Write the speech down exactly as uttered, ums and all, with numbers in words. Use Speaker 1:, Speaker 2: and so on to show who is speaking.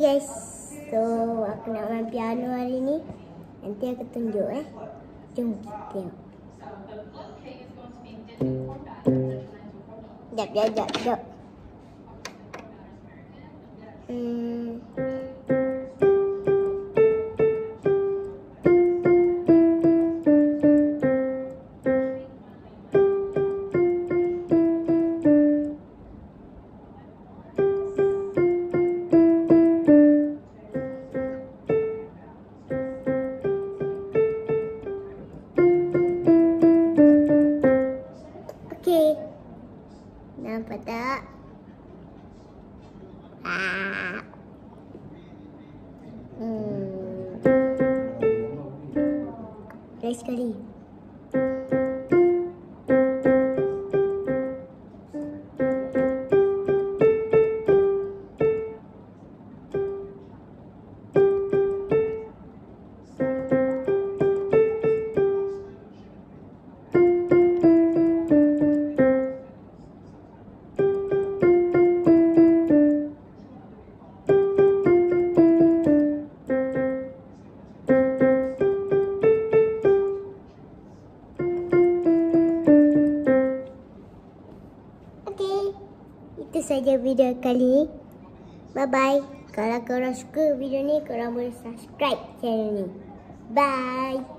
Speaker 1: guys, so aku nak main piano hari ni. Nanti aku tunjuk eh. Jom kita tengok. Jap, jap, jap, jap. Hmm. Okey. Nampak tak? Ah. Hmm. Lagi sekali. Itu saja video kali ni. Bye bye. Kalau korang suka video ni, korang boleh subscribe channel ni. Bye.